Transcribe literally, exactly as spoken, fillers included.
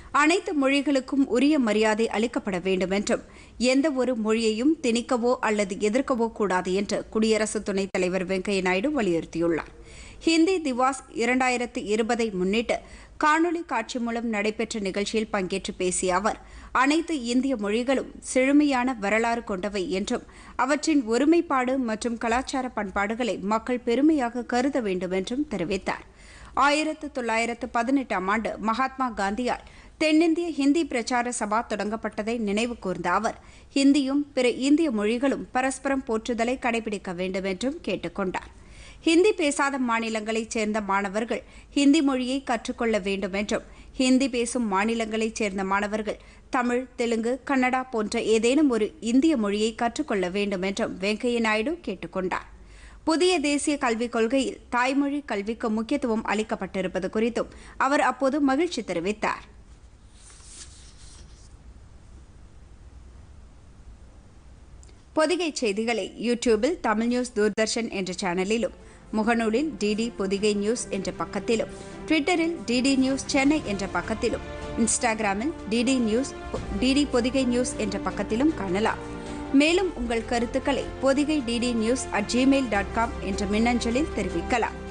அனைத்து மொழிகளுக்கும் உரிய மரியாதை அளிக்கப்பட வேண்டும் என்றும் எந்த ஒரு மொழியையும் திணிக்கவோ அல்லது எதிர்க்கவோ கூடாது என்று குடியரசு துணைத் தலைவர் வெங்கையா நாயுடு வலியுறுத்தியுள்ளார். ஹிந்தி திவாஸ் இரண்டாயிரத்து இருபதை முன்னிட்டு காணொலி காட்சி மூலம் நடைபெற்ற நிகழ்ச்சியில் பங்கேற்று பேசிய அவர், அனைத்து இந்திய மொழிகளும் செழுமையான வரலாறு கொண்டவை என்றும் அவற்றின் ஒருமைப்பாடு மற்றும் கலாச்சார பண்பாடுகளை மக்கள் பெருமையாக கருத வேண்டும் என்றும் தெரிவித்தார். ஆயிரத்து தொள்ளாயிரத்து பதினெட்டாம் ஆண்டு மகாத்மா காந்தியால் தென்னிந்திய ஹிந்தி பிரச்சார சபா தொடங்கப்பட்டதை நினைவு கூர்ந்த அவர், ஹிந்தியும் பிற இந்திய மொழிகளும் பரஸ்பரம் போற்றுதலை கடைபிடிக்க வேண்டும் என்றும் கேட்டுக் கொண்டார். ஹிந்தி பேசாத மாநிலங்களைச் சேர்ந்த மாணவர்கள் ஹிந்தி மொழியை கற்றுக்கொள்ள வேண்டும் என்றும், ஹிந்தி பேசும் மாநிலங்களைச் சேர்ந்த மாணவர்கள் தமிழ், தெலுங்கு, கன்னடா போன்ற ஏதேனும் ஒரு இந்திய மொழியை கற்றுக்கொள்ள வேண்டும் என்றும் வெங்கையா நாயுடு கேட்டுக் கொண்டார். புதிய தேசிய கல்விக் கொள்கையில் தாய்மொழி கல்விக்கு முக்கியத்துவம் அளிக்கப்பட்டிருப்பது குறித்தும் அவர் அப்போது மகிழ்ச்சி தெரிவித்தார். பொதிகை செய்திகளை யூடியூபில் தமிழ் நியூஸ் தூர்தர்ஷன் என்ற சேனலிலும், முகநூலில் டிடி பொதிகை நியூஸ் என்ற பக்கத்திலும், ட்விட்டரில் டிடி நியூஸ் சென்னை என்ற பக்கத்திலும், இன்ஸ்டாகிராமில் DD news DD Podhigai news என்ற பக்கத்திலும் காணலாம். மேலும் உங்கள் கருத்துக்களை Podhigai DD news at Gmail dot com என்ற மின்னஞ்சலில் தெரிவிக்கலாம்.